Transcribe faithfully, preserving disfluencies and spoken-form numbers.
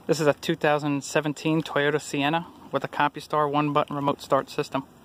This is a two thousand seventeen Toyota Sienna with a Compustar one-button remote start system.